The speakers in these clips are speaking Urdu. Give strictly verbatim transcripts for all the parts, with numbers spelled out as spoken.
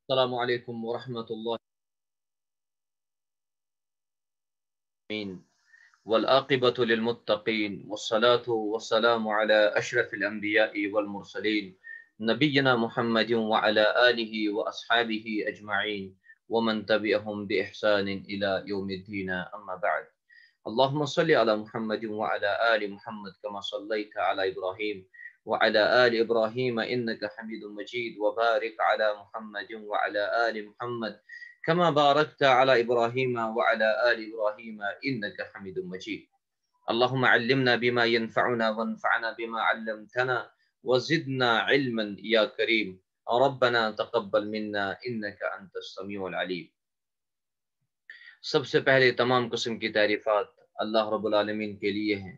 السلام علیکم ورحمۃ اللہ وبرکاتہ والعاقبۃ للمتقین والصلاة والسلام علی اشرف الانبیاء والمرسلین نبینا محمد وعلی آلہ واصحابہ اجمعین ومن تبعهم بإحسان الى یوم الدین اما بعد اللهم صل على محمد وعلى آل محمد كما صليت على إبراهيم وعلى آل إبراهيم إنك حميد مجيد وبارك على محمد وعلى آل محمد كما باركت على إبراهيم وعلى آل إبراهيم إنك حميد مجيد اللهم علمنا بما ينفعنا وانفعنا بما علمتنا وزدنا علما يا كريم ربنا تقبل منا إنك أنت السميع العليم. سب سے پہلے تمام قسم کی تعریفات اللہ رب العالمین کے لیے ہیں،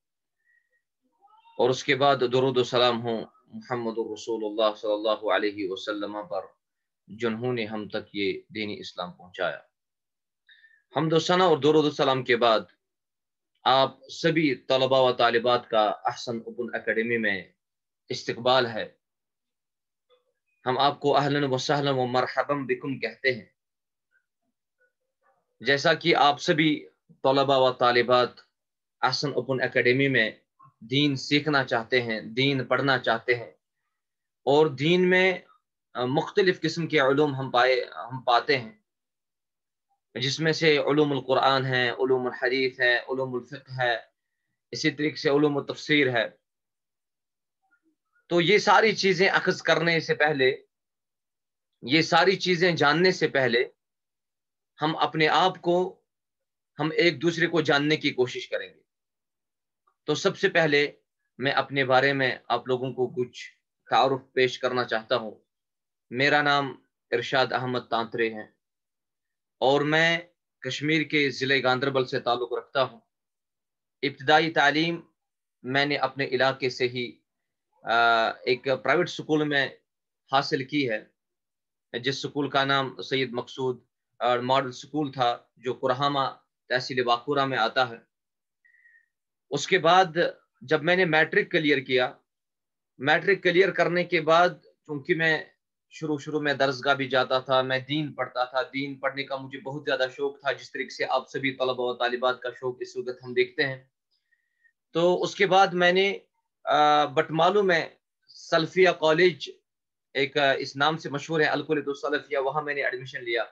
اور اس کے بعد درود و سلام ہوں محمد الرسول اللہ صلی اللہ علیہ وسلم پر، جنہوں نے ہم تک یہ دینی اسلام پہنچایا. حمد و ثنا اور درود و سلام کے بعد آپ سبھی طلباء و طالبات کا احسن اوپن اکیڈمی میں استقبال ہے. ہم آپ کو اہلا و سہلا و مرحبا بکم کہتے ہیں. جیسا کہ آپ سبھی طلباء و طالبات احسن اوپن اکیڈمی میں دین سیکھنا چاہتے ہیں، دین پڑھنا چاہتے ہیں، اور دین میں مختلف قسم کے علوم ہم پائے ہم پاتے ہیں، جس میں سے علوم القرآن ہے، علوم الحدیث ہے، علوم الفقہ ہے، اسی طریقے سے علوم التفسیر ہے. تو یہ ساری چیزیں اخذ کرنے سے پہلے، یہ ساری چیزیں جاننے سے پہلے ہم اپنے آپ کو، ہم ایک دوسرے کو جاننے کی کوشش کریں گے. تو سب سے پہلے میں اپنے بارے میں آپ لوگوں کو کچھ تعارف پیش کرنا چاہتا ہوں. میرا نام ارشاد احمد تانترے ہے اور میں کشمیر کے ضلع گاندربل سے تعلق رکھتا ہوں. ابتدائی تعلیم میں نے اپنے علاقے سے ہی ایک پرائیویٹ سکول میں حاصل کی ہے، جس سکول کا نام سید مقصود ماڈل سکول تھا، جو کرہامہ تحصیل واقورہ میں آتا ہے. اس کے بعد جب میں نے میٹرک کلیئر کیا، میٹرک کلیئر کرنے کے بعد چونکہ میں شروع شروع میں درسگاہ بھی جاتا تھا، میں دین پڑھتا تھا، دین پڑھنے کا مجھے بہت زیادہ شوق تھا، جس طریقے سے آپ سبھی طلباء و طالبات کا شوق اس وقت ہم دیکھتے ہیں. تو اس کے بعد میں نے بٹمالو میں سلفیہ کالج، ایک اس نام سے مشہور ہے، الکلۃ السلفیہ، وہاں میں نے ایڈمیشن لیا.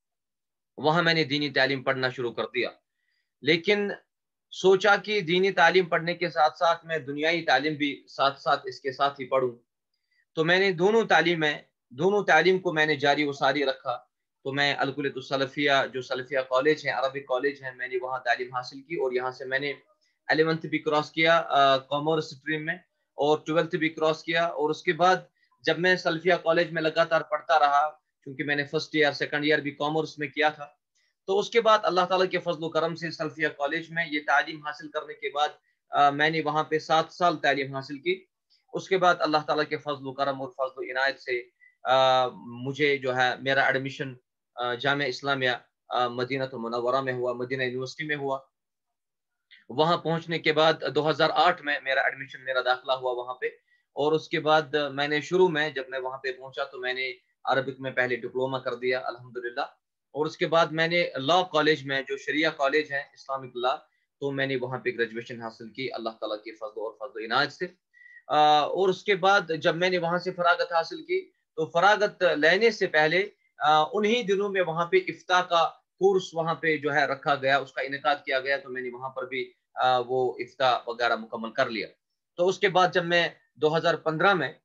وہاں میں نے دینی تعلیم پڑھنا شروع کر دیا. لیکن سوچا کہ دینی تعلیم پڑھنے کے ساتھ ساتھ میں دنیائی تعلیم بھی ساتھ ساتھ اس کے ساتھ ہی پڑھوں. تو میں نے دونوں تعلیمیں دونوں تعلیم کو میں نے جاری و ساری رکھا. تو میں الکلۃ السلفیہ، جو سلفیہ کالج ہے، عربک کالج ہے، میں نے وہاں تعلیم حاصل کی، اور یہاں سے میں نے الیونتھ بھی کراس کیا کامرس اسٹریم میں، اور ٹویلتھ بھی کراس کیا. اور اس کے بعد جب میں سلفیہ کالج میں لگاتار پڑھتا رہا، کیونکہ میں نے فرسٹ ایئر سیکنڈ ایئر بھی کامرس میں کیا تھا، تو اس کے بعد اللہ تعالیٰ کے فضل و کرم سے سلفیہ کالج میں یہ تعلیم حاصل کرنے کے بعد آ, میں نے وہاں پہ سات سال تعلیم حاصل کی. اس کے بعد اللہ تعالیٰ کے فضل و کرم اور فضل و عنایت سے آ, مجھے جو ہے میرا ایڈمیشن جامعہ اسلامیہ مدینہ المنورہ میں ہوا، مدینہ یونیورسٹی میں ہوا. وہاں پہنچنے کے بعد دو ہزار آٹھ میں میرا ایڈمیشن، میرا داخلہ ہوا وہاں پہ. اور اس کے بعد میں نے شروع میں جب میں وہاں پہ پہنچا تو میں نے عربک میں پہلے ڈپلوما کر دیا الحمدللہ. اور اس کے بعد میں نے لا کالج میں، جو شریعہ کالج ہے اسلامک لا، تو میں نے وہاں پہ گریجویشن حاصل کی اللہ تعالیٰ کے فضل اور فضل و عنایت سے. اور اس کے بعد جب میں نے وہاں سے فراغت حاصل کی تو فراغت لینے سے پہلے انہی دنوں میں وہاں پہ افتاء کا کورس وہاں پہ جو ہے رکھا گیا، اس کا انعقاد کیا گیا، تو میں نے وہاں پر بھی وہ افتاء وغیرہ مکمل کر لیا. تو اس کے بعد جب میں دو ہزار پندرہ میں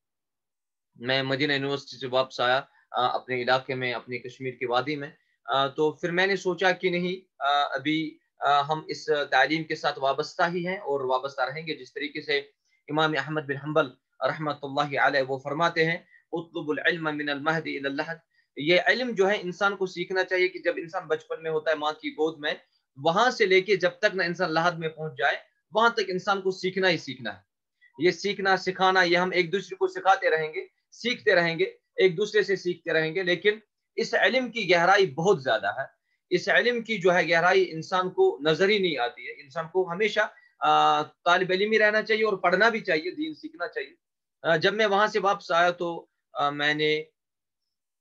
میں مدینہ یونیورسٹی سے واپس آیا اپنے علاقے میں، اپنی کشمیر کی وادی میں، تو پھر میں نے سوچا کہ نہیں، ابھی ہم اس تعلیم کے ساتھ وابستہ ہی ہیں اور وابستہ رہیں گے. جس طریقے سے امام احمد بن حنبل رحمۃ اللہ علیہ وہ فرماتے ہیں، اطلب العلم من المہد الی اللحد. یہ علم جو ہے انسان کو سیکھنا چاہیے کہ جب انسان بچپن میں ہوتا ہے ماں کی گود میں، وہاں سے لے کے جب تک نہ انسان لحد میں پہنچ جائے، وہاں تک انسان کو سیکھنا ہی سیکھنا ہے. یہ سیکھنا سکھانا، یہ ہم ایک دوسرے کو سکھاتے رہیں گے، سیکھتے رہیں گے، ایک دوسرے سے سیکھتے رہیں گے. لیکن اس علم کی گہرائی بہت زیادہ ہے. اس علم کی جو ہے گہرائی انسان کو نظر ہی نہیں آتی ہے. انسان کو ہمیشہ طالب علم ہی رہنا چاہیے اور پڑھنا بھی چاہیے، دین سیکھنا چاہیے. جب میں وہاں سے واپس آیا تو میں نے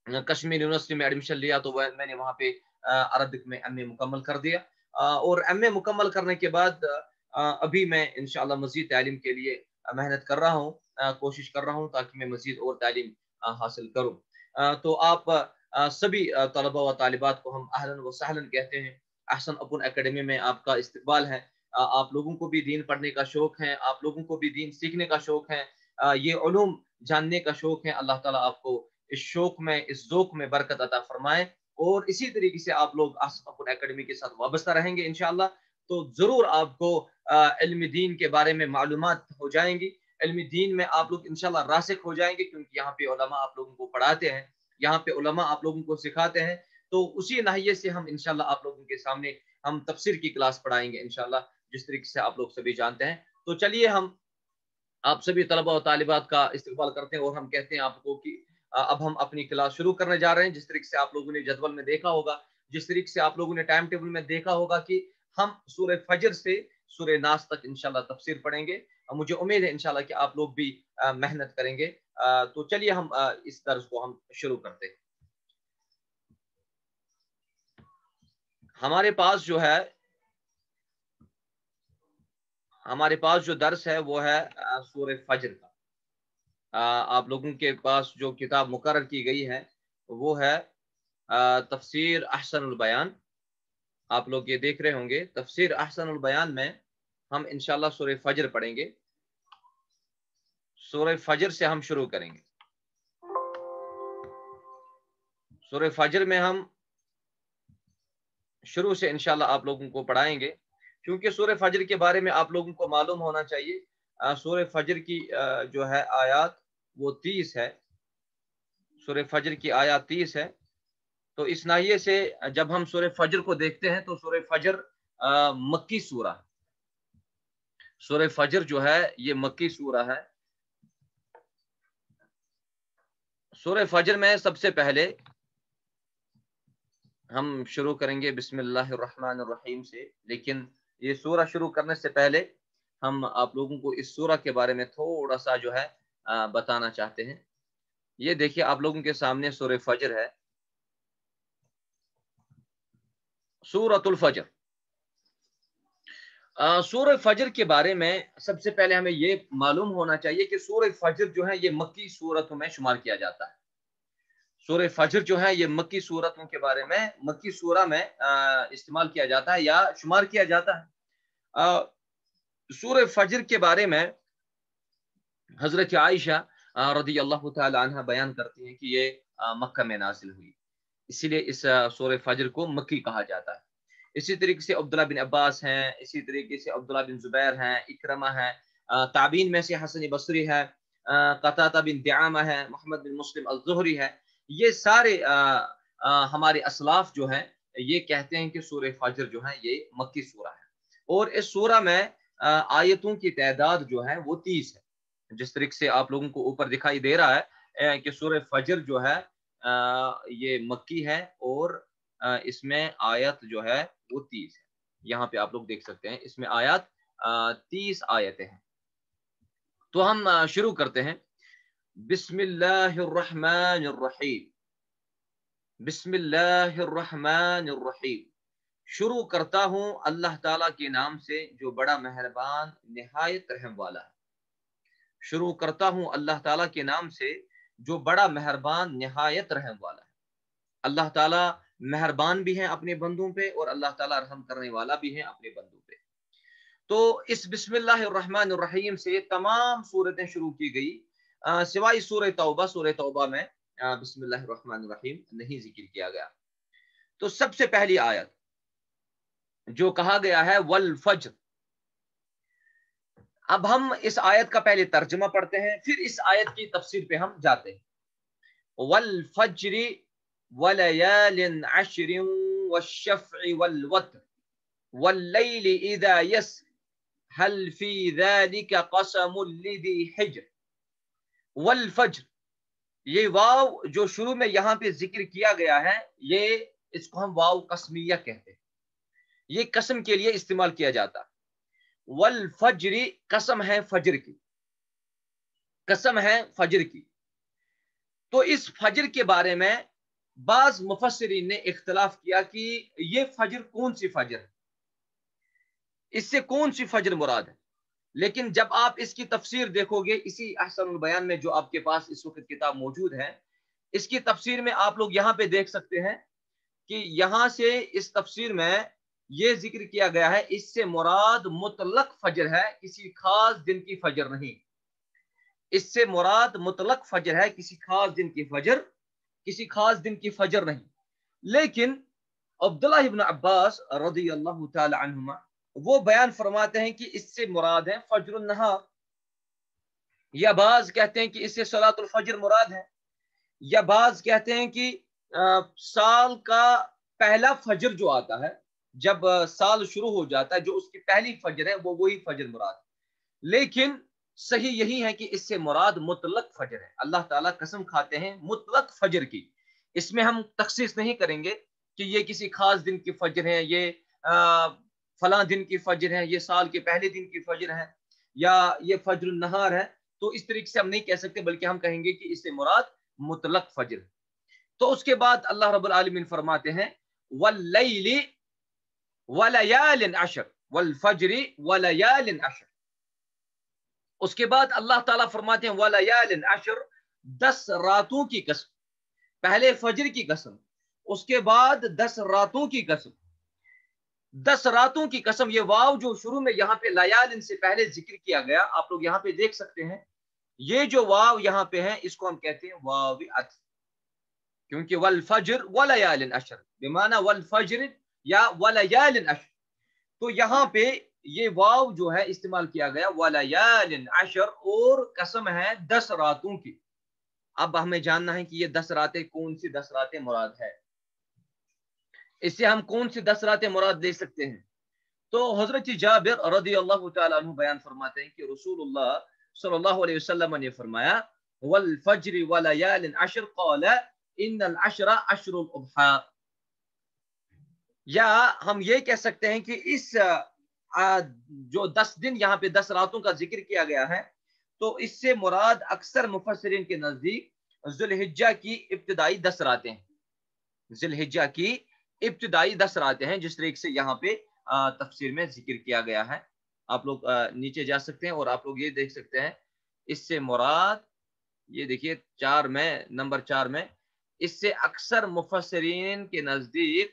کشمیر یونیورسٹی میں ایڈمیشن لیا تو میں نے وہاں پہ عربک میں ایم اے مکمل کر دیا، اور ایم اے مکمل کرنے کے بعد ابھی میں انشاءاللہ مزید تعلیم کے لیے محنت کر رہا ہوں، کوشش کر رہا ہوں تاکہ میں مزید اور تعلیم حاصل کروں۔ تو آپ سبھی طلباء و طالبات کو ہم اہلاً و سہلاً کہتے ہیں، احسن اوپن اکیڈمی میں آپ کا استقبال ہے۔ آپ لوگوں کو بھی دین پڑھنے کا شوق ہے، آپ لوگوں کو بھی دین سیکھنے کا شوق ہے، یہ علوم جاننے کا شوق ہے۔ اللہ تعالیٰ آپ کو اس شوق میں، اس ذوق میں برکت عطا فرمائے، اور اسی طریقے سے آپ لوگ احسن اوپن اکیڈمی کے ساتھ وابستہ رہیں گے انشاءاللہ تو ضرور آپ کو علم دین کے بارے میں معلومات ہو جائیں گی، علم دین میں آپ لوگ انشاءاللہ راسخ ہو جائیں گے، کیونکہ یہاں پہ علماء آپ لوگوں کو پڑھاتے ہیں، یہاں پہ علماء آپ لوگوں کو سکھاتے ہیں۔ تو اسی ناحیے سے ہم انشاءاللہ آپ لوگوں کے سامنے ہم تفسیر کی کلاس پڑھائیں گے انشاءاللہ، جس طریقے سے آپ لوگ سبھی جانتے ہیں۔ تو چلیے ہم آپ سبھی طلباء و طالبات کا استقبال کرتے ہیں، اور ہم کہتے ہیں آپ کو کہ اب ہم اپنی کلاس شروع کرنے جا رہے ہیں۔ جس طریقے سے آپ لوگوں نے جدول میں دیکھا ہوگا، جس طریقے سے آپ لوگوں نے ٹائم ٹیبل میں دیکھا ہوگا کہ ہم سورہ فجر سے سورہ ناس تک انشاءاللہ تفسیر پڑھیں گے۔ مجھے امید ہے انشاءاللہ کہ آپ لوگ بھی محنت کریں گے۔ تو چلیے ہم اس درس کو ہم شروع کرتے ہیں۔ ہمارے پاس جو ہے ہمارے پاس جو درس ہے وہ ہے سورہ فجر کا۔ آپ لوگوں کے پاس جو کتاب مقرر کی گئی ہے وہ ہے تفسیر احسن البیان۔ آپ لوگ یہ دیکھ رہے ہوں گے، تفسیر احسن البیان میں ہم انشاءاللہ سورہ فجر پڑھیں گے۔ سورہ فجر سے ہم شروع کریں گے۔ سورہ فجر میں ہم شروع سے انشاءاللہ آپ لوگوں کو پڑھائیں گے، کیونکہ سورہ فجر کے بارے میں آپ لوگوں کو معلوم ہونا چاہیے۔ سورہ فجر کی جو ہے آیات وہ تیس ہے، سورہ فجر کی آیات تیس ہے۔ تو اس ناحیے سے جب ہم سورہ فجر کو دیکھتے ہیں تو سورہ فجر مکی سورہ، سورہ فجر جو ہے یہ مکی سورہ ہے۔ سورہ فجر میں سب سے پہلے ہم شروع کریں گے بسم اللہ الرحمن الرحیم سے، لیکن یہ سورہ شروع کرنے سے پہلے ہم آپ لوگوں کو اس سورہ کے بارے میں تھوڑا سا جو ہے بتانا چاہتے ہیں۔ یہ دیکھیے آپ لوگوں کے سامنے سورہ فجر ہے، سورۃ الفجر۔ سورہ فجر کے بارے میں سب سے پہلے ہمیں یہ معلوم ہونا چاہیے کہ سورہ فجر جو ہے یہ مکی سورتوں میں شمار کیا جاتا ہے۔ سورہ فجر جو ہے یہ مکی سورتوں کے بارے میں مکی سورہ میں استعمال کیا جاتا ہے یا شمار کیا جاتا ہے۔ سورہ فجر کے بارے میں حضرت عائشہ رضی اللہ تعالی عنہ بیان کرتی ہیں کہ یہ مکہ میں نازل ہوئی، اسی لیے اس سورہ فجر کو مکی کہا جاتا ہے۔ اسی طریقے سے عبداللہ بن عباس ہیں، اسی طریقے سے عبداللہ بن زبیر ہیں، اکرمہ ہے، تابعین میں سے حسن بصری ہے، قتادہ بن دعامہ ہے، محمد بن مسلم الزہری ہے۔ یہ سارے ہمارے اسلاف جو ہیں یہ کہتے ہیں کہ سورہ فجر جو ہے یہ مکی سورہ ہے، اور اس سورہ میں آیتوں کی تعداد جو ہے وہ تیس ہے، جس طریقے سے آپ لوگوں کو اوپر دکھائی دے رہا ہے کہ سورہ فجر جو ہے یہ مکی ہے، اور اس میں آیت جو ہے وہ تیس ہے۔ یہاں پہ آپ لوگ دیکھ سکتے ہیں اس میں آیات تیس آیتیں ہیں۔ تو ہم شروع کرتے ہیں۔ بسم اللہ الرحمن الرحیم، بسم اللہ الرحمن الرحیم، شروع کرتا ہوں اللہ تعالیٰ کے نام سے جو بڑا مہربان نہایت رحم والا ہے۔ شروع کرتا ہوں اللہ تعالیٰ کے نام سے جو بڑا مہربان نہایت رحم والا ہے۔ اللہ تعالیٰ مہربان بھی ہیں اپنے بندوں پہ، اور اللہ تعالیٰ رحم کرنے والا بھی ہے اپنے بندوں پہ۔ تو اس بسم اللہ الرحمن الرحیم سے تمام سورتیں شروع کی گئی، سوائے سورہ توبہ۔ سورہ توبہ میں بسم اللہ الرحمن الرحیم نہیں ذکر کیا گیا۔ تو سب سے پہلی آیت جو کہا گیا ہے والفجر، اب ہم اس آیت کا پہلے ترجمہ پڑھتے ہیں، پھر اس آیت کی تفسیر پہ ہم جاتے ہیں۔ والفجر وليال عشر والشفع والوتر والليل إذا يسر هل في ذلك قسم لذي حجر۔ والفجر، یہ واو جو شروع میں یہاں پہ ذکر کیا گیا ہے، یہ اس کو ہم واو قسمیہ کہتے ہیں، یہ قسم کے لیے استعمال کیا جاتا ہے۔ والفجر، قسم ہے فجر کی، قسم ہے فجر کی۔ تو اس فجر کے بارے میں بعض مفسرین نے اختلاف کیا کہ یہ فجر کون سی فجر ہے، اس سے کون سی فجر مراد ہے. لیکن جب آپ اس کی تفسیر دیکھو گے اسی احسن البیان میں جو آپ کے پاس اس وقت کتاب موجود ہے، اس کی تفسیر میں آپ لوگ یہاں پہ دیکھ سکتے ہیں کہ یہاں سے اس تفسیر میں یہ ذکر کیا گیا ہے اس سے مراد مطلق فجر ہے، کسی خاص دن کی فجر نہیں. اس سے مراد مطلق فجر ہے، کسی خاص دن کی فجر کسی خاص دن کی فجر نہیں. لیکن عبداللہ ابن عباس رضی اللہ تعالی عنہما وہ بیان فرماتے ہیں کہ اس سے مراد ہے فجر النہار، یا بعض کہتے ہیں کہ اس سے صلاۃ الفجر مراد ہے، یا بعض کہتے ہیں کہ سال کا پہلا فجر جو آتا ہے، جب سال شروع ہو جاتا ہے جو اس کی پہلی فجر ہے وہ وہی فجر مراد ہے. لیکن صحیح یہی ہے کہ اس سے مراد مطلق فجر ہے. اللہ تعالیٰ قسم کھاتے ہیں مطلق فجر کی، اس میں ہم تخصیص نہیں کریں گے کہ یہ کسی خاص دن کی فجر ہے، یہ فلاں دن کی فجر ہے، یہ سال کے پہلے دن کی فجر ہے، یا یہ فجر النہار ہے. تو اس طریقے سے ہم نہیں کہہ سکتے، بلکہ ہم کہیں گے کہ اس سے مراد مطلق فجر. تو اس کے بعد اللہ رب العالمین فرماتے ہیں واللیل ولیال عشر والفجر ولیال عشر. اس کے بعد اللہ تعالیٰ فرماتے ہیں ولیال عشر، دس راتوں کی قسم. پہلے فجر کی قسم، اس کے بعد دس راتوں کی قسم. دس راتوں کی قسم، یہ واو جو شروع میں یہاں پہ لیال سے پہلے ذکر کیا گیا، آپ لوگ یہاں پہ دیکھ سکتے ہیں یہ جو واو یہاں پہ ہے اس کو ہم کہتے ہیں واو عطف، کیونکہ والفجر ولیال عشر بمعنی والفجر یا ولیال عشر. تو یہاں پہ یہ واو جو ہے استعمال کیا گیا ولیال عشر، اور قسم ہے دس راتوں کی. اب ہمیں جاننا ہے کہ یہ دس راتیں کون سی دس راتیں مراد ہے، اس سے ہم کون سی دس راتیں مراد لے سکتے ہیں. تو حضرت جابر رضی اللہ تعالیٰ عنہ بیان فرماتے ہیں کہ رسول اللہ صلی اللہ علیہ وسلم نے فرمایا والفجر ولیال عشر قال ان العشر عشر الاضحى. یا ہم یہ کہہ سکتے ہیں کہ اس جو دس دن یہاں پہ دس راتوں کا ذکر کیا گیا ہے تو اس سے مراد اکثر مفسرین کے نزدیک ذی الحجہ کی ابتدائی دس راتیں ہیں. ذی الحجہ کی ابتدائی دس راتیں ہیں جس طریقے سے یہاں پہ تفسیر میں ذکر کیا گیا ہے. آپ لوگ نیچے جا سکتے ہیں اور آپ لوگ یہ دیکھ سکتے ہیں اس سے مراد یہ دیکھیے چار میں نمبر چار میں اس سے اکثر مفسرین کے نزدیک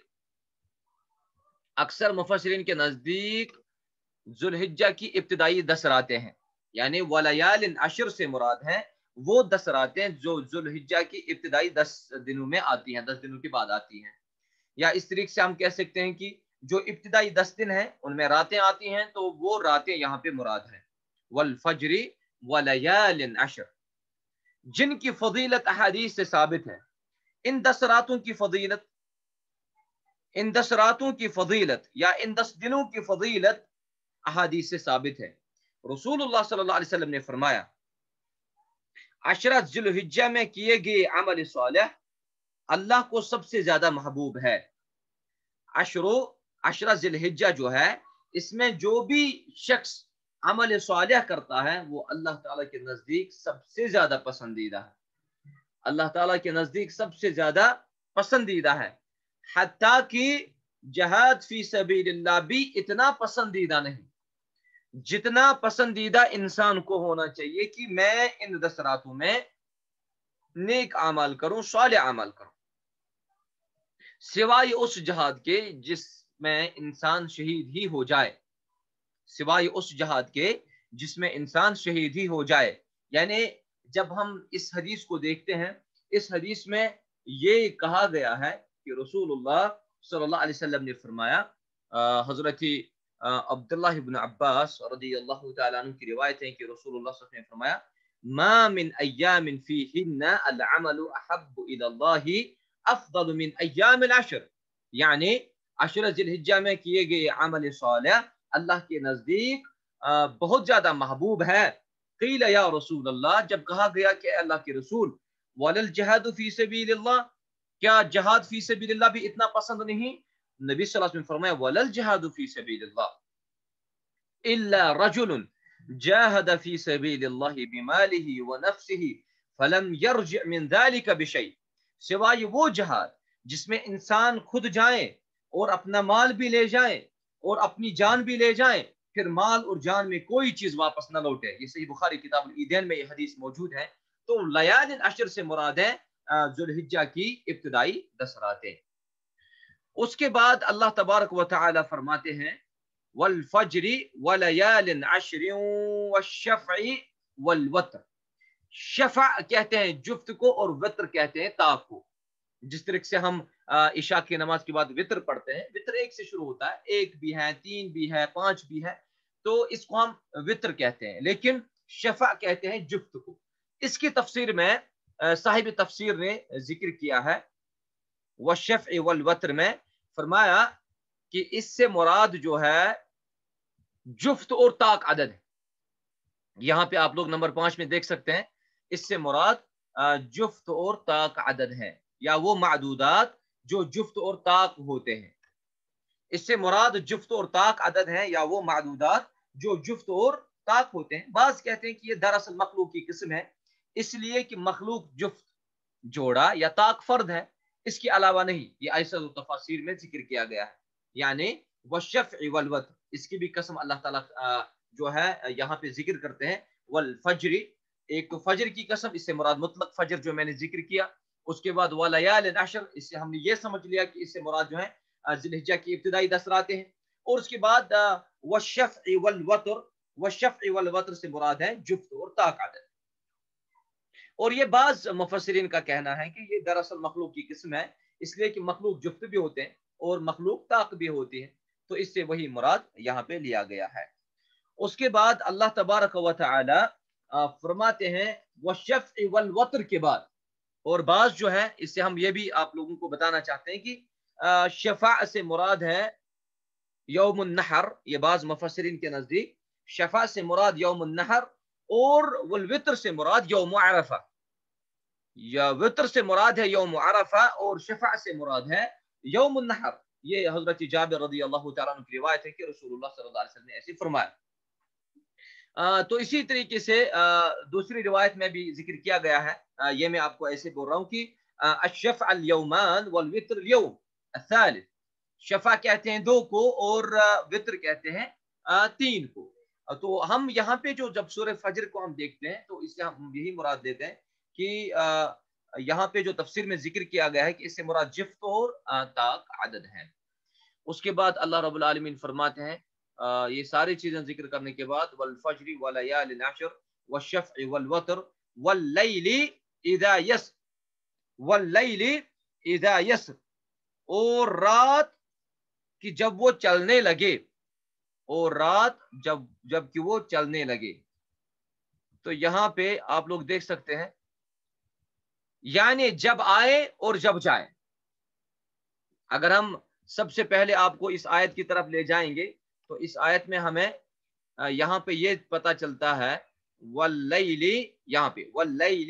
اکثر مفسرین کے نزدیک ذی الحجہ کی ابتدائی دس راتیں ہیں، یعنی ولیال عشر سے مراد ہیں وہ دس راتیں جو ذی الحجہ کی ابتدائی دس دنوں میں آتی ہیں، دس دنوں کے بعد آتی ہیں. یا اس طریقے سے ہم کہہ سکتے ہیں کہ جو ابتدائی دس دن ہیں ان میں راتیں آتی ہیں تو وہ راتیں یہاں پہ مراد ہیں. والفجر ولیال عشر، جن کی فضیلت احادیث سے ثابت ہے. ان دس راتوں کی فضیلت ان دس راتوں کی فضیلت یا ان دس دنوں کی فضیلت احادیث سے ثابت ہے. رسول اللہ صلی اللہ علیہ وسلم نے فرمایا عشرہ ذی الحجہ میں کیے گئے عمل صالح اللہ کو سب سے زیادہ محبوب ہے. عشرو عشرہ ذی الحجہ جو ہے اس میں جو بھی شخص عمل صالح کرتا ہے وہ اللہ تعالیٰ کے نزدیک سب سے زیادہ پسندیدہ ہے. اللہ تعالیٰ کے نزدیک سب سے زیادہ پسندیدہ ہے، حتیٰ کہ جہاد فی سبیل اللہ بھی اتنا پسندیدہ نہیں جتنا پسندیدہ انسان کو ہونا چاہیے کہ میں ان دس راتوں میں نیک اعمال کروں، صالح اعمال کروں، سوائے اس جہاد کے جس میں انسان شہید ہی ہو جائے سوائے اس جہاد کے جس میں انسان شہید ہی ہو جائے. یعنی جب ہم اس حدیث کو دیکھتے ہیں اس حدیث میں یہ کہا گیا ہے کہ رسول اللہ صلی اللہ علیہ وسلم نے فرمایا، حضرت عبداللہ ابن عباس رضی اللہ تعالیٰ عنہ کی روایت ہے کہ رسول اللہ صلی اللہ علیہ وسلم نے فرمایا ما من ایام فیہن العمل احب الی اللہ افضل من ایام العشر. یعنی عشرہ ذی الحجہ میں کیے گئے عمل صالح اللہ کے نزدیک بہت زیادہ محبوب ہے. قیل یا رسول اللہ، جب کہا گیا کہ اللہ کے رسول وللجہاد فی سبیل اللہ، کیا جہاد فی سبیل اللہ بھی اتنا پسند نہیں؟ نبی صلی اللہ علیہ وسلم فرمایا وللجہاد فی سبیل اللہ الا رجل جاہد فی سبیل اللہ بمالہ ونفسہ فلم یرجع من ذلك بشیء. سوائے وہ جہاد جس میں انسان خود جائیں اور اپنا مال بھی لے جائیں اور اپنی جان بھی لے جائیں، پھر مال اور جان میں کوئی چیز واپس نہ لوٹے. یہ صحیح بخاری کتاب العیدین میں یہ حدیث موجود ہے. تو لیال عشر سے مراد ہے ذوالحجہ کی ابتدائی دس راتیں. اس کے بعد اللہ تبارک و تعالی فرماتے ہیں والفجر ولیال عشر والشفع والوتر. شفع کہتے ہیں جفت کو اور وتر کہتے ہیں تاک کو. جس طرح سے ہم عشاء کی نماز کے بعد وتر پڑھتے ہیں، وتر ایک سے شروع ہوتا ہے، ایک بھی ہے، تین بھی ہے، پانچ بھی ہے، تو اس کو ہم وتر کہتے ہیں. لیکن شفع کہتے ہیں جفت کو. اس کی تفسیر میں صاحب تفسیر نے ذکر کیا ہے والشفع والوتر میں، فرمایا کہ اس سے مراد جو ہے جفت اور طاق عدد ہے. یہاں پہ آپ لوگ نمبر پانچ میں دیکھ سکتے ہیں، اس سے مراد جفت اور طاق عدد ہے، یا وہ معدودات جو جفت اور طاق ہوتے ہیں. اس سے مراد جفت اور طاق عدد ہے یا وہ معدودات جو جفت اور طاق ہوتے ہیں. بعض کہتے ہیں کہ یہ دراصل مخلوق کی قسم ہے، اس لیے کہ مخلوق جفت جوڑا یا طاق فرد ہے، اس کے علاوہ نہیں. یہ ایسا تفاسیر میں ذکر کیا گیا ہے. یعنی والشفع والوتر، اس کی بھی قسم اللہ تعالیٰ جو ہے یہاں پہ ذکر کرتے ہیں. والفجر، ایک تو فجر کی قسم، اس سے مراد مطلق فجر جو میں نے ذکر کیا. اس کے بعد ولیال عشر، اس سے ہم نے یہ سمجھ لیا کہ اس سے مراد جو ہے ذی الحجہ کی ابتدائی دس راتیں ہیں. اور اس کے بعد والشفع والوتر، والشفع والوتر سے مراد ہے جفت اور طاق عدد. اور یہ بعض مفسرین کا کہنا ہے کہ یہ دراصل مخلوق کی قسم ہے، اس لیے کہ مخلوق جفت بھی ہوتے ہیں اور مخلوق طاق بھی ہوتی ہے، تو اس سے وہی مراد یہاں پہ لیا گیا ہے. اس کے بعد اللہ تبارک و تعالی فرماتے ہیں والشفع والوتر کے بعد. اور بعض جو ہے اس سے ہم یہ بھی آپ لوگوں کو بتانا چاہتے ہیں کہ شفع سے مراد ہے یوم النحر. یہ بعض مفسرین کے نزدیک شفع سے مراد یوم النحر، اور والوتر سے مراد یوم عرفہ. یا وتر سے مراد ہے یوم عرفہ اور شفع سے مراد ہے یوم النحر. یہ حضرت جابر رضی اللہ تعالیٰ عنہ کی روایت ہے کہ رسول اللہ صلی اللہ علیہ وسلم نے ایسے فرمایا. آ, تو اسی طریقے سے آ, دوسری روایت میں بھی ذکر کیا گیا ہے. آ, یہ میں آپ کو ایسے بول رہا ہوں کہ الشفع اليومان والوتر اليوم الثالث. شفع کہتے ہیں دو کو اور وتر کہتے ہیں آ, تین کو. تو ہم یہاں پہ جو جب سورہ فجر کو ہم دیکھتے ہیں تو اس سے ہم یہی مراد دیتے ہیں کہ آ, یہاں پہ جو تفسیر میں ذکر کیا گیا ہے کہ اس سے مراد جفت اور طاق عدد ہے. اس کے بعد اللہ رب العالمین فرماتے ہیں آ, یہ ساری چیزیں ذکر کرنے کے بعد والفجر ولیال عشر والشفع والوتر واللیل اذا یسر، واللیل اذا یسر، اور رات کی جب وہ چلنے لگے، اور رات جب جب کہ وہ چلنے لگے. تو یہاں پہ آپ لوگ دیکھ سکتے ہیں یعنی جب آئے اور جب جائے. اگر ہم سب سے پہلے آپ کو اس آیت کی طرف لے جائیں گے تو اس آیت میں ہمیں یہاں پہ یہ پتہ چلتا ہے واللیل، یہاں پہ واللیل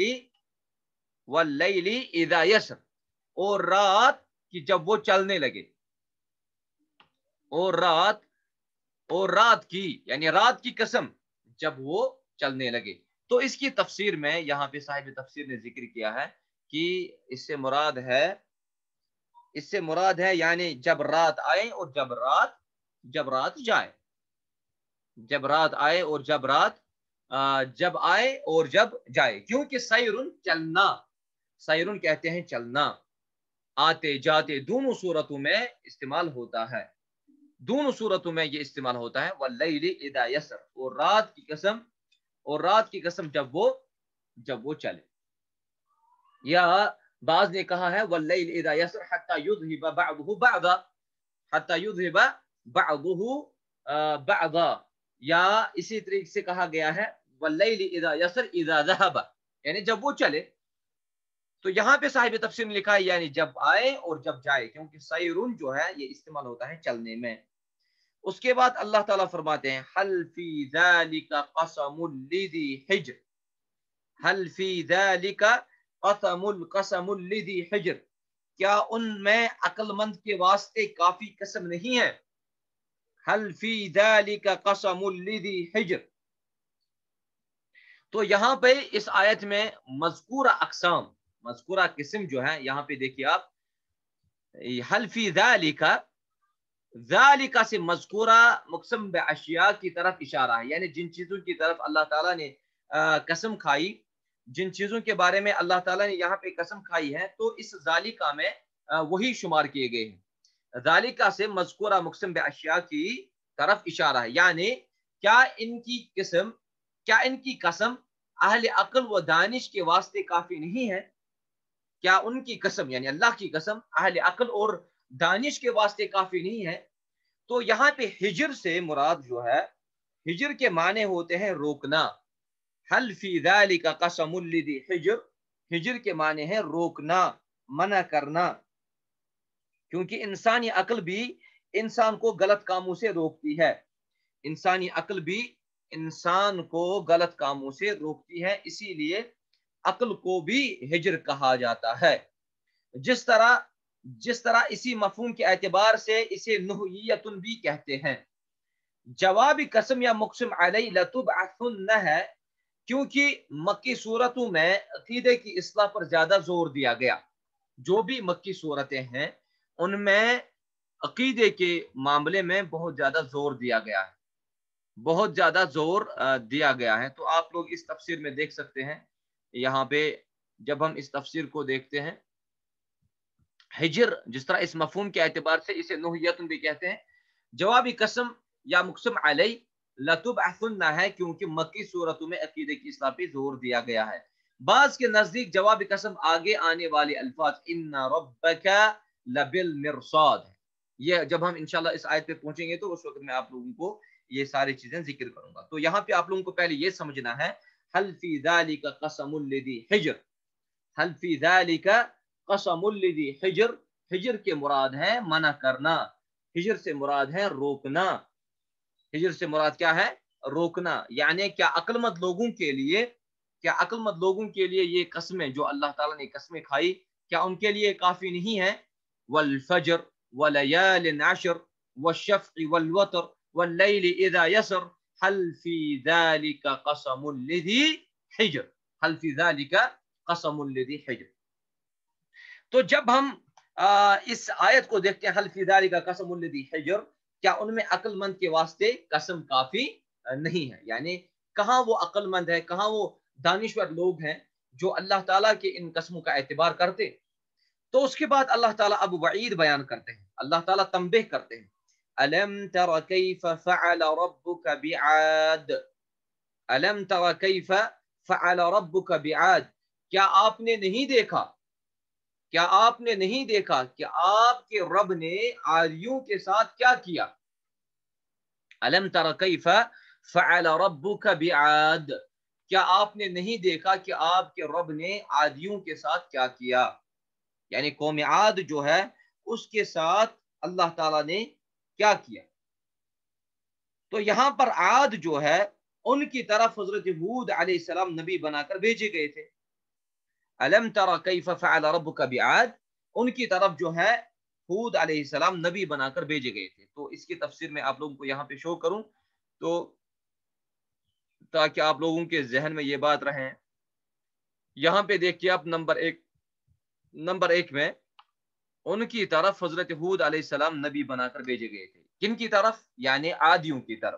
واللیل اذا یسر، اور رات کی جب وہ چلنے لگے، اور رات اور رات کی یعنی رات کی قسم جب وہ چلنے لگے. تو اس کی تفسیر میں یہاں پہ صاحب تفسیر نے ذکر کیا ہے کہ اس سے مراد ہے اس سے مراد ہے یعنی جب رات آئے اور جب رات جب رات جائے. جب رات آئے اور جب رات آ, جب آئے اور جب جائے. کیونکہ سیرن چلنا، سیرن کہتے ہیں چلنا، آتے جاتے دونوں صورتوں میں استعمال ہوتا ہے. دونوں صورتوں میں یہ استعمال ہوتا ہے واللیل اذا یسر، اور رات کی قسم اور رات کی قسم جب وہ جب وہ چلے. یا بعض نے کہا ہے واللیل اذا یسر حتی یذهب بعضه بعضا، حتی یذهب بعضه بعضا. یا اسی طریقے سے کہا گیا ہے واللیل اذا یسر اذا ذهب، یعنی جب وہ چلے. تو یہاں پہ صاحب تفسیر نے لکھا ہے یعنی جب آئے اور جب جائے، کیونکہ سیرن جو ہے یہ استعمال ہوتا ہے چلنے میں. اس کے بعد اللہ تعالیٰ فرماتے ہیں حل فی ذالک قسم لذی حجر، حل فی ذالک قسم القسم لذی حجر، کیا ان میں عقل مند کے واسطے کافی قسم نہیں ہے. حل فی ذالک قسم لذی حجر. تو یہاں پہ اس آیت میں مذکورہ اقسام مذکورہ قسم جو ہے یہاں پہ دیکھیے آپ حل فی ذالک، ذالک سے مذکورہ مقسم باشیاء کی طرف اشارہ ہے، یعنی جن چیزوں کی طرف اللہ تعالیٰ نے قسم کھائی، جن چیزوں کے بارے میں اللہ تعالیٰ نے یہاں پہ قسم کھائی ہے تو اس ذالکہ میں وہی شمار کیے گئے ہیں۔ ذالکہ سے مذکورہ مقسم باشیاء کی طرف اشارہ ہے، یعنی کیا ان کی قسم کیا ان کی قسم اہل عقل و دانش کے واسطے کافی نہیں ہے؟ کیا ان کی قسم یعنی اللہ کی قسم اہل عقل اور دانش کے واسطے کافی نہیں ہے؟ تو یہاں پہ ہجر سے مراد جو ہے، ہجر کے معنی ہوتے ہیں روکنا۔ حل فی ذالک قسم لذی حجر، ہجر کے معنی ہے روکنا، منع کرنا، کیونکہ انسانی عقل بھی انسان کو غلط کاموں سے روکتی ہے، انسانی عقل بھی انسان کو غلط کاموں سے روکتی ہے، اسی لیے عقل کو بھی ہجر کہا جاتا ہے۔ جس طرح جس طرح اسی مفہوم کے اعتبار سے اسے نہیت بھی کہتے ہیں۔ جواب قسم یا مقسم علیہ لتبعثن ہے، کیونکہ مکی صورتوں میں عقیدے کی اصلاح پر زیادہ زور دیا گیا۔ جو بھی مکی صورتیں ہیں ان میں عقیدے کے معاملے میں بہت زیادہ زور دیا گیا ہے، بہت زیادہ زور دیا گیا ہے۔ تو آپ لوگ اس تفسیر میں دیکھ سکتے ہیں، یہاں پہ جب ہم اس تفسیر کو دیکھتے ہیں، ہجر جس طرح اس مفہوم کے اعتبار سے اسے نہیتن بھی کہتے ہیں، جوابی قسم یا مقسم علیہ لتبعثن ہے، کیونکہ مکی صورتوں میں عقیدے کی اصلاح پہ زور دیا گیا ہے۔ بعض کے نزدیک جوابی قسم آگے آنے والے الفاظ ان ربک لبالمرصاد ہے۔ یہ جب ہم انشاءاللہ اس آیت پہ پہنچیں گے تو اس وقت میں آپ لوگوں کو یہ ساری چیزیں ذکر کروں گا۔ تو یہاں پہ آپ لوگوں کو پہلے یہ سمجھنا ہے، حل فی ذالک قسم لذی حجر، حل فی ذالک قسم لذی حجر، حجر کے مراد ہے منع کرنا، ہجر سے مراد ہے روکنا، ہجر سے مراد کیا ہے؟ روکنا۔ یعنی کیا عقل مند لوگوں کے لیے کیا عقل مند لوگوں کے لیے یہ قسمیں جو اللہ تعالیٰ نے قسمیں کھائی، کیا ان کے لیے کافی نہیں ہے؟ والفجر ولیال عشر والشفع والوتر واللیل اذا یسر حل فی ذالک قسم لذی حجر، حل فی ذالک قسم لذی حجر۔ تو جب ہم آ, اس آیت کو دیکھتے ہیں، حل فی ذالک قسم لذی حجر، کیا ان میں عقل مند کے واسطے قسم کافی نہیں ہے؟ یعنی کہاں وہ عقل مند ہے، کہاں وہ دانشور لوگ ہیں جو اللہ تعالیٰ کے ان قسموں کا اعتبار کرتے؟ تو اس کے بعد اللہ تعالیٰ اب وعید بیان کرتے ہیں، اللہ تعالیٰ تنبیہ کرتے ہیں، الم تر کیف فعل ربک بعاد، الم تر کیف فعل ربک بعاد، کیا آپ نے نہیں دیکھا کیا آپ نے نہیں دیکھا کہ آپ کے رب نے عادیوں کے ساتھ کیا کیا؟ الم تر کیف فعل ربک بعاد، کیا آپ نے نہیں دیکھا کہ آپ کے رب نے عادیوں کے ساتھ کیا کیا؟ یعنی قوم عاد جو ہے اس کے ساتھ اللہ تعالیٰ نے کیا کیا؟ تو یہاں پر عاد جو ہے ان کی طرف حضرت ہود علیہ السلام نبی بنا کر بھیجے گئے تھے۔ الم تر کیف فعل ربک بعاد، ان کی طرف جو ہے ہود علیہ السلام نبی بنا کر بھیجے گئے تھے۔ تو اس کی تفسیر میں آپ لوگوں کو یہاں پہ شو کروں تو تاکہ آپ لوگوں کے ذہن میں یہ بات رہے۔ یہاں پہ دیکھیے آپ نمبر ایک نمبر ایک میں ان کی طرف حضرت ہود علیہ السلام نبی بنا کر بھیجے گئے تھے۔ کن کی طرف؟ یعنی عادیوں کی طرف۔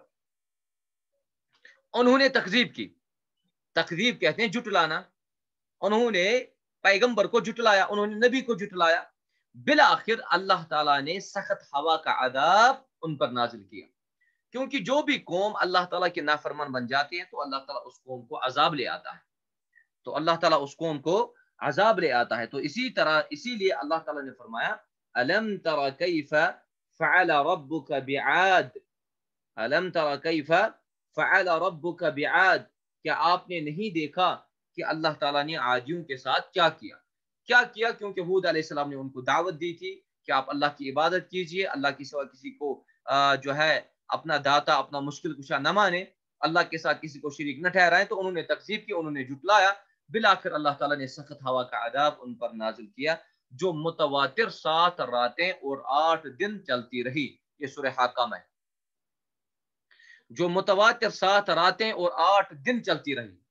انہوں نے تکذیب کی، تکذیب کہتے ہیں جھٹلانا، انہوں نے پیغمبر کو جھٹلایا، انہوں نے نبی کو جھٹلایا، بالآخر اللہ تعالیٰ نے سخت ہوا کا عذاب ان پر نازل کیا، کیونکہ جو بھی قوم اللہ تعالیٰ کے نافرمان بن جاتی ہے تو اللہ تعالیٰ اس قوم کو عذاب لے آتا ہے، تو اللہ تعالیٰ اس قوم کو عذاب لے آتا ہے۔ تو اسی طرح اسی لیے اللہ تعالیٰ نے فرمایا الم تر کیف فعل ربک بعاد، الم تر کیف فعل ربک بعاد، کیا آپ نے نہیں دیکھا کہ اللہ تعالیٰ نے عادیوں کے ساتھ کیا کیا؟ کیا کیا؟ کیونکہ ہود علیہ السلام نے ان کو دعوت دی تھی کہ آپ اللہ کی عبادت کیجئے، اللہ کے سوا کسی کو جو ہے اپنا داتا، اپنا مشکل کشا نہ مانے، اللہ کے ساتھ کسی کو شریک نہ ٹھہرائیں۔ تو انہوں نے تکذیب کی، انہوں نے جھٹلایا، بالآخر اللہ تعالیٰ نے سخت ہوا کا عذاب ان پر نازل کیا جو متواتر سات راتیں اور آٹھ دن چلتی رہی۔ یہ سورہ حاقہ میں جو متواتر سات راتیں اور آٹھ دن چلتی رہی۔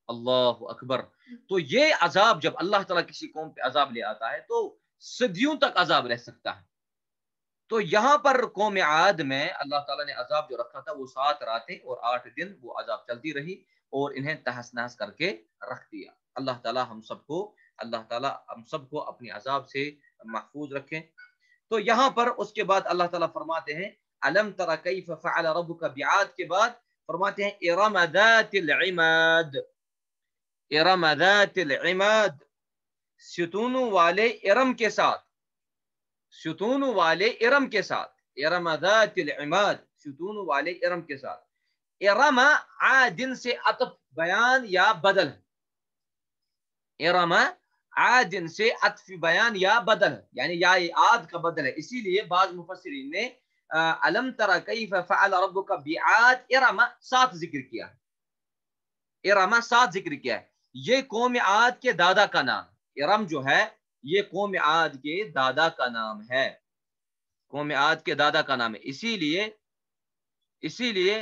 اللہ اکبر. تو یہ عذاب جب اللہ تعالیٰ کسی قوم پہ عذاب لے آتا ہے تو صدیوں تک عذاب رہ سکتا ہے. تو یہاں پر قوم عاد میں اللہ تعالیٰ نے عذاب جو رکھا تھا وہ سات راتیں اور آٹھ دن وہ عذاب چلتی رہی اور انہیں تہس نہس کر کے رکھ دیا. اللہ تعالیٰ ہم سب کو اللہ تعالیٰ ہم سب کو اپنی عذاب سے محفوظ رکھیں. تو یہاں پر اس کے بعد اللہ تعالیٰ فرماتے ہیں الم تر کیف فعل ربک بعاد کے بعد فرماتے ہیں ارم ذات العماد. ارم ذات العماد ستونوں والے ارم کے ساتھ ستون والے ارم کے ساتھ. ارم ذات العماد ستون والے ارم کے ساتھ. ارم عادن سے عطف بیان یا بدل ہے. ارم عادن سے عطف بیان یا بدل ہے یعنی یا عاد کا بدل ہے. اسی لیے بعض مفسرین نے الم تر کیف فعل ربک بعاد ارم ساتھ ذکر کیا ہے. ارم ساتھ ذکر کیا ہے. یہ قوم عاد کے دادا کا نام. ارم جو ہے یہ قوم عاد کے دادا کا نام ہے. قوم عاد کے دادا کا نام ہے. اسی لیے اسی لیے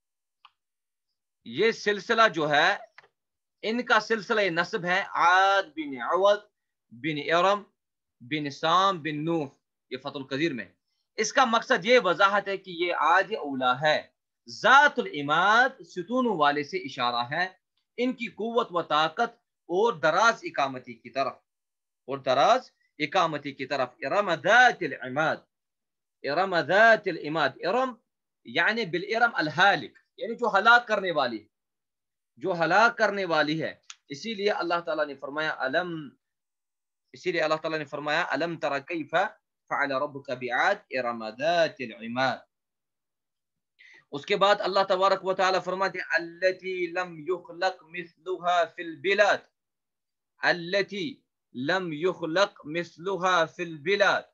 یہ سلسلہ جو ہے ان کا سلسلہ نسب ہے عاد بن عوض بن ارم بن سام بن نوح. یہ فتح القدیر میں اس کا مقصد یہ وضاحت ہے کہ یہ عاد اولا ہے. ذات العماد ستونوں والے سے اشارہ ہے ان کی قوت و طاقت اور دراز اقامتی کی طرف اور دراز اقامتی کی طرف. ارم ذات العماد ارم ذات العماد. ارم یعنی بالارم الہالک یعنی جو ہلاک کرنے والی جو ہلاک کرنے والی ہے. اسی لیے اللہ تعالیٰ نے فرمایا الم اسی لیے اللہ تعالیٰ نے فرمایا الم تر کیف فعل ربک بعاد ارم ذات العماد. اس کے بعد اللہ تبارک و تعالیٰ فرماتے ہیں التی لم یخلق مثلها فی البلاد. التی لم یخلق مثلها فی البلاد.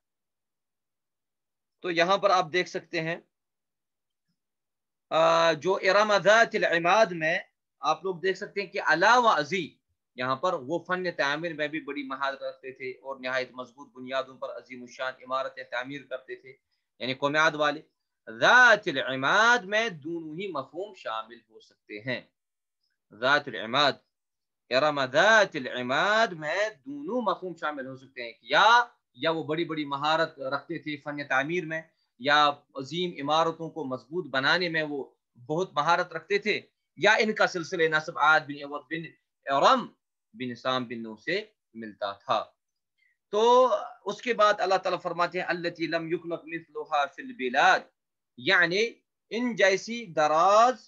تو یہاں پر آپ دیکھ سکتے ہیں جو ارم ذات العماد میں آپ لوگ دیکھ سکتے ہیں کہ علاوہ ازی یہاں پر وہ فن تعمیر میں بھی بڑی مہارت رکھتے تھے اور نہایت مضبوط بنیادوں پر عظیم الشان عمارتیں تعمیر کرتے تھے یعنی قوم عاد والے. ذات العماد میں دونوں ہی مفہوم شامل ہو سکتے ہیں. ذات العماد ارم ذات العماد میں دونوں مفہوم شامل ہو سکتے ہیں یا یا وہ بڑی بڑی مہارت رکھتے تھے فن تعمیر میں یا عظیم عمارتوں کو مضبوط بنانے میں وہ بہت مہارت رکھتے تھے یا ان کا سلسلہ نسب عاد بن عوض بن ارم بن سام بن نوح سے ملتا تھا. تو اس کے بعد اللہ تعالیٰ فرماتے ہیں التی لم یخلق مثلها فی البلاد یعنی ان جیسی دراز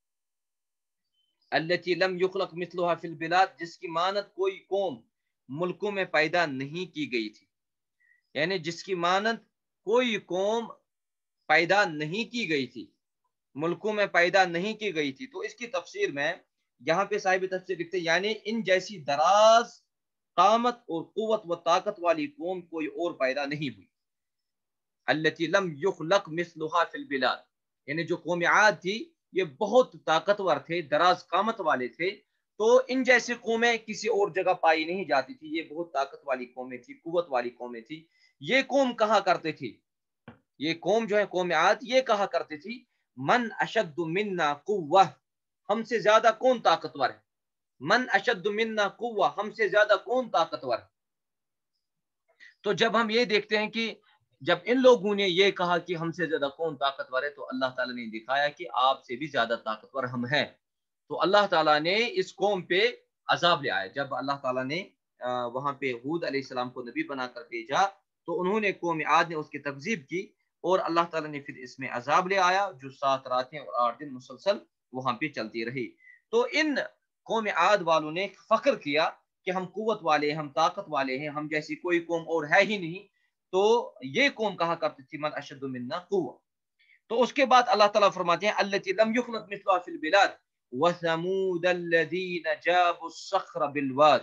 التی لم یخلق مثلها فی البلاد جس کی مانند کوئی قوم ملکوں میں پیدا نہیں کی گئی تھی یعنی جس کی مانند کوئی قوم پیدا نہیں کی گئی تھی ملکوں میں پیدا نہیں کی گئی تھی. تو اس کی تفسیر میں یہاں پہ صاحب تفسیر لکھتے ہیں یعنی ان جیسی دراز قامت اور قوت و طاقت والی قوم کوئی اور پیدا نہیں ہوئی. التی لم یخلق مثلها فی البلاد یعنی جو قوم عاد تھی یہ بہت طاقتور تھے دراز قامت والے تھے. تو ان جیسی قومیں کسی اور جگہ پائی نہیں جاتی تھی. یہ بہت طاقت والی قومیں تھی قوت والی قومیں تھی. یہ قوم کہا کرتے تھی یہ قوم جو ہے قوم عاد یہ کہا کرتے تھی من اشد منا قوہ ہم سے زیادہ کون طاقتور ہے. من اشد منا قوہ ہم سے زیادہ کون طاقتور ہے. تو جب ہم یہ دیکھتے ہیں کہ جب ان لوگوں نے یہ کہا کہ ہم سے زیادہ کون طاقتور ہے تو اللہ تعالیٰ نے دکھایا کہ آپ سے بھی زیادہ طاقتور ہم ہیں. تو اللہ تعالیٰ نے اس قوم پہ عذاب لے آیا. جب اللہ تعالیٰ نے وہاں پہ ہود علیہ السلام کو نبی بنا کر بھیجا تو انہوں نے قوم عاد نے اس کی تکذیب کی اور اللہ تعالیٰ نے پھر اس میں عذاب لے آیا جو سات راتیں اور آٹھ دن مسلسل وہاں پہ چلتی رہی. تو ان قوم عاد والوں نے فخر کیا کہ ہم قوت والے ہم طاقت والے ہیں ہم جیسی کوئی قوم اور ہے ہی نہیں. تو یہ قوم کہا کرتی تھی من اشد منا قوہ. تو اس کے بعد اللہ تعالیٰ فرماتے ہیں التی لم یخلق مثلها فی البلاد وثمود الذین جابوا الصخر بالواد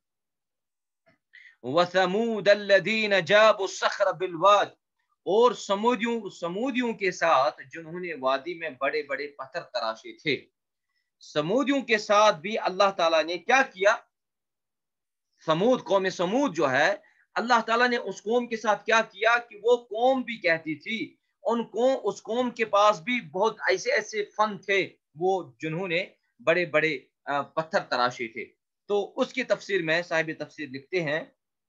وثمود الذین جابوا الصخر بالواد اور سمودیوں سمودیوں کے ساتھ جنہوں نے وادی میں بڑے بڑے پتھر تراشے تھے. سمودیوں کے ساتھ بھی اللہ تعالیٰ نے کیا کیا. سمود قوم سمود جو ہے اللہ تعالیٰ نے اس قوم کے ساتھ کیا کیا کہ وہ قوم بھی کہتی تھی ان کو اس قوم کے پاس بھی بہت ایسے ایسے فن تھے وہ جنہوں نے بڑے بڑے پتھر تراشے تھے. تو اس کی تفسیر میں صاحب تفسیر لکھتے ہیں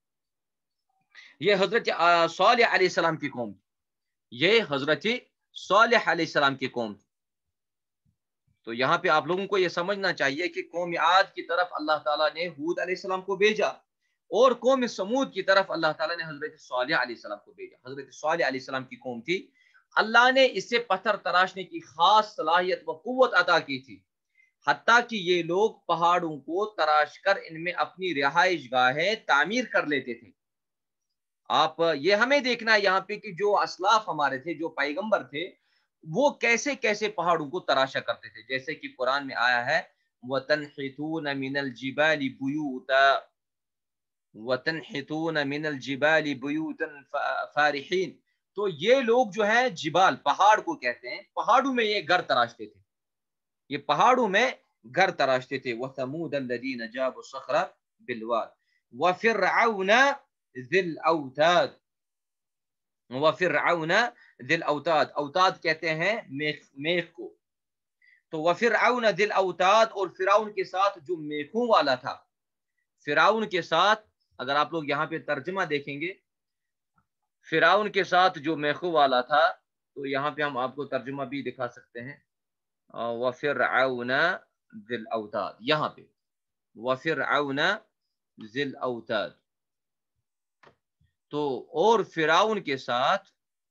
یہ حضرت صالح علیہ السلام کی قوم تھی. یہ حضرت صالح علیہ السلام کی قوم تھی. تو یہاں پہ آپ لوگوں کو یہ سمجھنا چاہیے کہ قوم عاد کی طرف اللہ تعالیٰ نے ہود علیہ السلام کو بھیجا اور قوم سمود کی طرف اللہ تعالیٰ نے حضرت صالح علیہ السلام کو بھیجا. حضرت صالح علیہ السلام کی قوم تھی. اللہ نے اس سے پتھر تراشنے کی خاص صلاحیت و قوت عطا کی تھی، حتیٰ کہ یہ لوگ پہاڑوں کو تراش کر ان میں اپنی رہائش گاہیں تعمیر کر لیتے تھے. آپ یہ ہمیں دیکھنا ہے یہاں پہ کہ جو اسلاف ہمارے تھے، جو پیغمبر تھے، وہ کیسے کیسے پہاڑوں کو تراشا کرتے تھے. جیسے کہ قرآن میں آیا ہے وَتَنْحِتُونَ مِنَ الْجِبَالِ بُيُوتًا وَتَنْحِتُونَ مِنَ الْجِبَالِ بُيُوتًا فَارِحِينَ. تو یہ لوگ جو ہیں جبال، پہاڑ کو کہتے ہیں، پہاڑوں میں یہ گھر تراشتے تھے، یہ پہاڑوں میں گھر تراشتے تھے. وَثَمُودَ الَّذِينَ جَابُوا الصَّخْرَ بِالْوَادِ وَفِرْعَوْنَ ذِي الْأَوْتَادِ. وَفِرْعَوْنَ ذِي الْأَوْتَادِ، اوتاد کہتے ہیں میخ میخ کو. تو وَفِرْعَوْنَ ذِي الْأَوْتَادِ، اور فرعون کے ساتھ جو میخوں والا تھا. فرعون کے ساتھ اگر آپ لوگ یہاں پہ ترجمہ دیکھیں گے، فرعون کے ساتھ جو میخوں والا تھا، تو یہاں پہ ہم آپ کو ترجمہ بھی دکھا سکتے ہیں. وَفِرْعَوْنَ ذِي الْأَوْتَادِ، یہاں پہ وَفِرْعَوْنَ ذِي الْأَوْتَادِ. تو اور فرعون کے ساتھ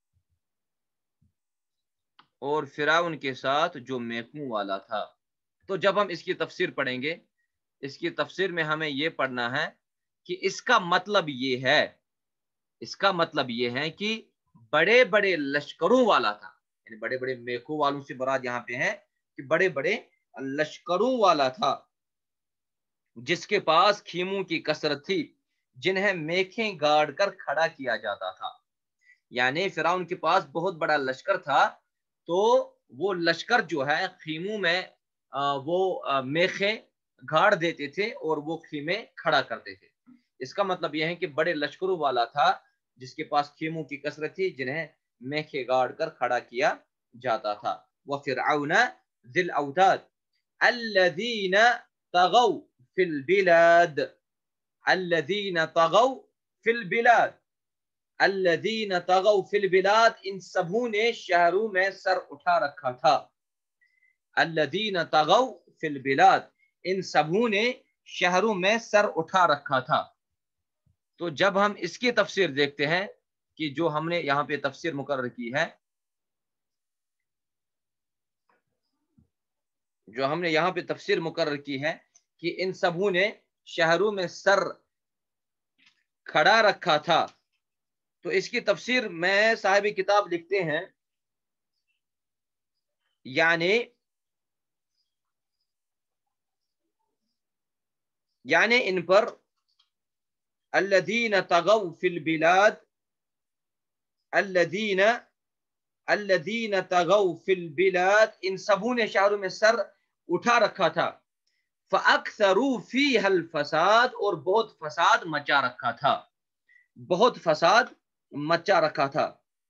اور فرعون کے ساتھ جو میخوں والا تھا. تو جب ہم اس کی تفسیر پڑھیں گے، اس کی تفسیر میں ہمیں یہ پڑھنا ہے کہ اس کا مطلب یہ ہے اس کا مطلب یہ ہے کہ بڑے بڑے لشکروں والا تھا. یعنی بڑے بڑے میخوں والوں سے مراد یہاں پہ ہے کہ بڑے بڑے لشکروں والا تھا، جس کے پاس خیموں کی کثرت تھی، جنہیں میخیں گاڑ کر کھڑا کیا جاتا تھا. یعنی فرعون کے پاس بہت بڑا لشکر تھا، تو وہ لشکر جو ہے خیموں میں وہ میخیں گاڑ دیتے تھے اور وہ خیمیں کھڑا کرتے تھے. اس کا مطلب یہ ہے کہ بڑے لشکروں والا تھا، جس کے پاس خیموں کی کثرت تھی، جنہیں میخیں گاڑ کر کھڑا کیا جاتا تھا. وَفِرْعَوْنَ ذِي الْأَوْتَادِ الَّذِينَ طَغَوْا فِي الْبِلَادِ الَّذِينَ طَغَوْا فِي الْبِلَادِ الَّذِينَ طَغَوْا فِي الْبِلَادِ، ان سبوں نے شہروں میں سر اٹھا رکھا تھا. الَّذِينَ طَغَوْا فِي الْبِلَادِ، ان سبوں نے شہروں میں سر اٹھا رکھا تھا. تو جب ہم اس کی تفسیر دیکھتے ہیں کہ جو ہم نے یہاں پہ تفسیر مقرر کی ہے جو ہم نے یہاں پہ تفسیر مقرر کی ہے کہ ان سبوں نے شہروں میں سر کھڑا رکھا تھا، تو اس کی تفسیر میں صاحب کتاب لکھتے ہیں یعنی یعنی ان پر الذین طغوا فی البلاد الذین الذین طغوا فی البلاد، ان سبوں نے شہروں میں سر اٹھا رکھا تھا. فاکثروا فیہا الفساد، اور بہت فساد مچا رکھا تھا بہت فساد مچا رکھا تھا.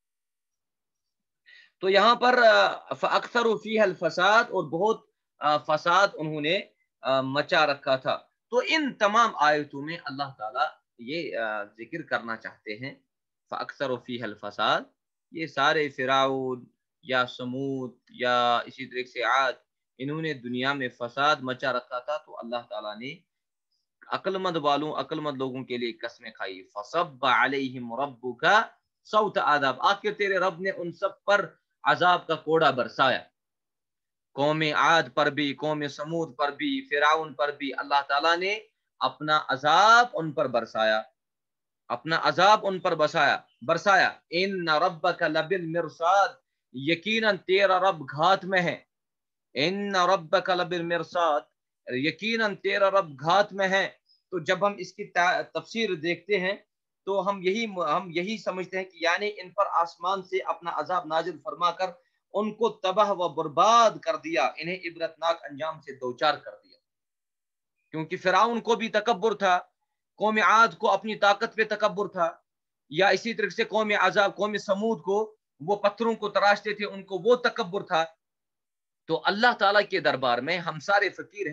تو یہاں پر فاکثروا فیہا الفساد، اور بہت فساد انہوں نے مچا رکھا تھا. تو ان تمام آیتوں میں اللہ تعالیٰ یہ ذکر کرنا چاہتے ہیں فاکثروا فیہا الفساد. یہ سارے فرعون یا سمود یا اسی طرح سے عاد، انہوں نے دنیا میں فساد مچا رکھا تھا. تو اللہ تعالیٰ نے عقل مند والوں عقل مند لوگوں کے لیے قسمیں کھائی. فصب علیہم ربک صوت عذاب، آخر تیرے رب نے ان سب پر عذاب کا کوڑا برسایا. قوم عاد پر بھی، قوم سمود پر بھی، فرعون پر بھی اللہ تعالیٰ نے اپنا عذاب ان پر برسایا اپنا عذاب ان پر برسایا برسایا ان ربک لبالمرصاد، یقیناً تیرا رب گھات میں ہے. ان ربک لبالمرصاد، یقیناً تیرا رب گھات میں ہے. تو جب ہم اس کی تفسیر دیکھتے ہیں تو ہم یہی ہم یہی سمجھتے ہیں کہ یعنی ان پر آسمان سے اپنا عذاب نازل فرما کر ان کو تباہ و برباد کر دیا، انہیں عبرتناک انجام سے دوچار کر دیا. کیونکہ فرعون کو بھی تکبر تھا، قوم عاد کو اپنی طاقت پہ تکبر تھا، یا اسی طرح سے قوم عذاب قوم سمود کو وہ پتھروں کو تراشتے تھے، ان کو وہ تکبر تھا. تو اللہ تعالیٰ کے دربار میں ہم سارے فقیر ہیں،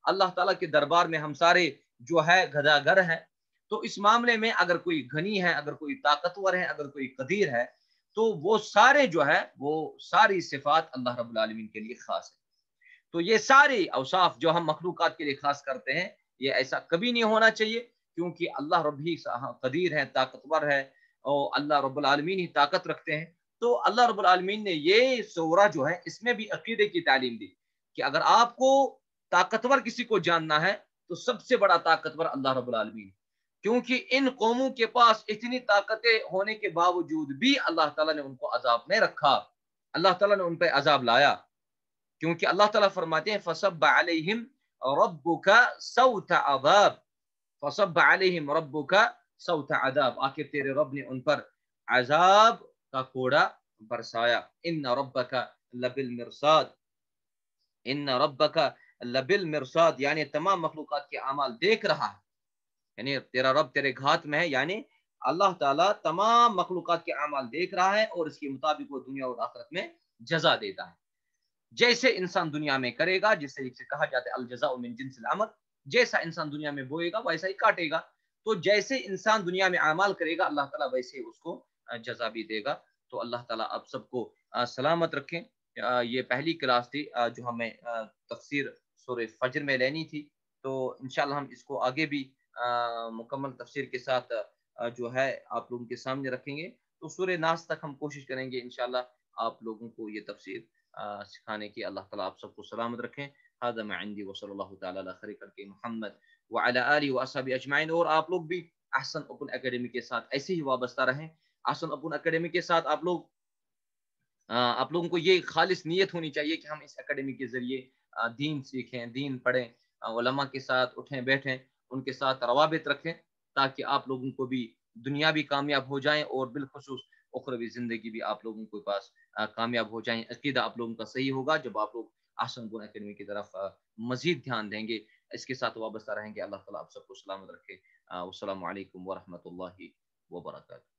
اللہ تعالیٰ کے دربار میں ہم سارے جو ہے گداگر ہیں. تو اس معاملے میں اگر کوئی غنی ہے, اگر کوئی طاقتور ہے, اگر کوئی قدیر ہے, تو وہ سارے جو ہے وہ ساری صفات اللہ رب العالمین کے لیے خاص ہے. تو یہ سارے اوصاف جو ہم مخلوقات کے لیے خاص کرتے ہیں, یہ ایسا کبھی نہیں ہونا چاہیے, کیونکہ اللہ رب ہی قدیر ہے, طاقتور ہے, اور اللہ رب العالمین ہی طاقت رکھتے ہیں. تو اللہ رب العالمین نے یہ سورہ جو ہے اس میں بھی عقیدے کی تعلیم دی کہ اگر آپ کو طاقتور کسی کو جاننا ہے تو سب سے بڑا طاقتور اللہ رب العالمین, کیونکہ ان قوموں کے پاس اتنی طاقتیں ہونے کے باوجود بھی اللہ تعالیٰ نے ان کو عذاب میں رکھا, اللہ تعالیٰ نے ان پہ عذاب لایا, کیونکہ اللہ تعالیٰ فرماتے ہیں فَصَبَّ عَلَيْهِمْ رَبُّكَ سَوْتَ عَذَابٍ, فَصَبَّ عَلَيْهِمْ رَبُّكَ سَوْتَ عَذَابٍ, آخر تیرے رب نے ان پر عذاب کا کوڑا برسایا. ان ربک لبالمرصاد, ان ربک لبالمرصاد, یعنی تمام مخلوقات کے اعمال دیکھ رہا ہے, یعنی تیرا رب تیرے گھات میں ہے, یعنی اللہ تعالیٰ تمام مخلوقات کے اعمال دیکھ رہا ہے اور اس کے مطابق وہ دنیا اور آخرت میں جزا دیتا ہے. جیسے انسان دنیا میں کرے گا, جس سے کہا جاتا ہے الجزاء من جنس العمل, جیسا انسان دنیا میں بوئے گا ویسا ہی کاٹے گا. تو جیسے انسان دنیا میں اعمال کرے گا اللہ تعالیٰ ویسے اس کو جزا بھی دے گا. تو اللہ تعالیٰ آپ سب کو سلامت رکھیں. یہ پہلی کلاس تھی جو ہمیں تفسیر سورہ فجر میں لینی تھی, تو انشاءاللہ ہم اس کو آگے بھی مکمل تفسیر کے ساتھ جو ہے آپ لوگوں کے سامنے رکھیں گے. تو سورہ ناس تک ہم کوشش کریں گے انشاءاللہ آپ لوگوں کو یہ تفسیر سکھانے کی. اللہ تعالیٰ آپ سب کو سلامت رکھیں. هذا ما عندي وصلی اللہ تعالیٰ علی خیر خلق محمد وعلی آلہ واصحابہ اجمعین. اور آپ لوگ بھی احسن اوپن اکیڈمی کے ساتھ ایسے ہی وابستہ رہیں. احسن اوپن اکیڈمی کے ساتھ آپ لوگ آپ لوگوں کو یہ خالص نیت ہونی چاہیے کہ ہم اس اکیڈمی کے ذریعے دین سیکھیں, دین پڑھیں, علماء کے ساتھ اٹھیں بیٹھیں, ان کے ساتھ روابط رکھیں, تاکہ آپ لوگوں کو بھی دنیا بھی کامیاب ہو جائیں اور بالخصوص اخروی زندگی بھی آپ لوگوں کے پاس کامیاب ہو جائیں. عقیدہ آپ لوگوں کا صحیح ہوگا جب آپ لوگ احسن اوپن اکیڈمی کی طرف مزید دھیان دیں گے, اس کے ساتھ وابستہ رہیں گے. اللہ تعالیٰ آپ سب کو سلامت رکھے. والسلام علیکم ورحمۃ اللہ وبرکاتہ.